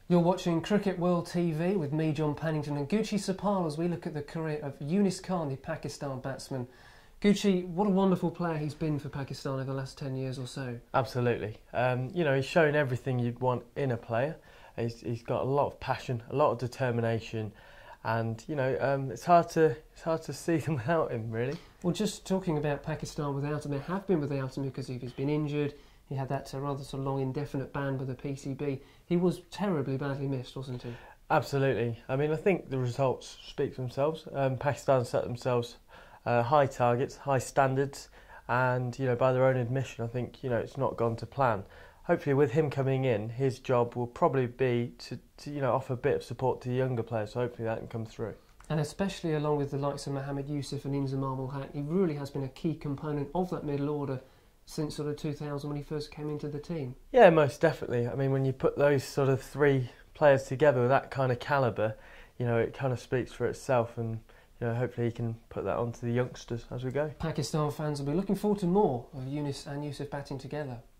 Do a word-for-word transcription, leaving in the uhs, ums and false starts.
You're watching Cricket World T V with me, John Pennington, and Gucci Sapal as we look at the career of Younis Khan, the Pakistan batsman. Gucci, what a wonderful player he's been for Pakistan over the last ten years or so. Absolutely. Um, you know, he's shown everything you'd want in a player. He's, he's got a lot of passion, a lot of determination, and you know, um, it's hard to it's hard to see them without him, really. Well, just talking about Pakistan without him, they have been without him because he's been injured. He had that uh, rather sort of long, indefinite ban with the P C B. He was terribly badly missed, wasn't he? Absolutely. I mean, I think the results speak for themselves. Um, Pakistan set themselves uh, high targets, high standards, and you know, by their own admission, I think you know it's not gone to plan. Hopefully, with him coming in, his job will probably be to, to you know offer a bit of support to the younger players. So hopefully that can come through. And especially along with the likes of Mohammad Yusuf and Inzamam ul Haq, he really has been a key component of that middle order since sort of two thousand when he first came into the team. Yeah, most definitely. I mean, when you put those sort of three players together with that kind of calibre, you know, it kind of speaks for itself, and you know, hopefully he can put that onto the youngsters as we go. Pakistan fans will be looking forward to more of Younis and Yusuf batting together.